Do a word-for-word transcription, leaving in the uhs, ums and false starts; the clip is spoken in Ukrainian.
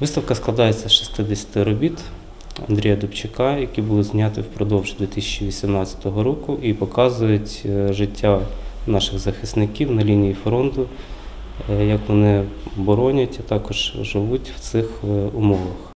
Виставка складається з шістдесяти робіт Андрія Дубчака, які були зняті впродовж дві тисячі вісімнадцятого року і показують життя наших захисників на лінії фронту, як вони боронять, а також живуть в цих умовах.